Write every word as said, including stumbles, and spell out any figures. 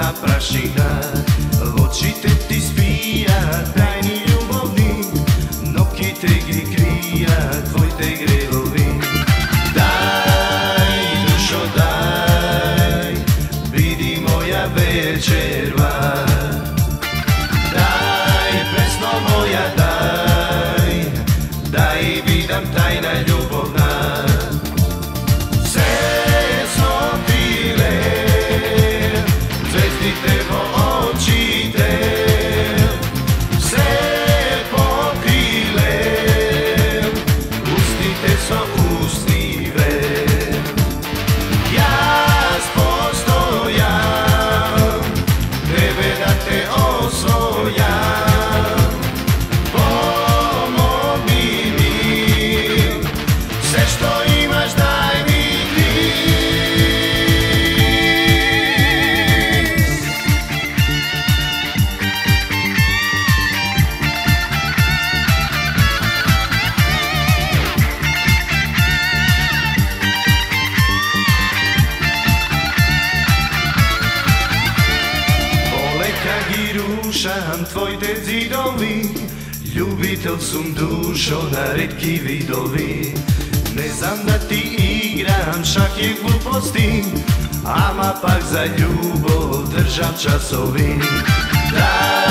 zlatna prašina. Očite ti spija, tajni ljubovni, noki te krija, tvoj te grelovi. Daj, dušo, daj, vidi moja večerva. Daj, pesmo moja, daj, daj, vidam tajna ljubovna. Rušam tvojte zidovi, ljubitelj sum dušo na retki vidovi. Ne znam da ti igram šah je gluposti, ama pak za ljubov držam časovi.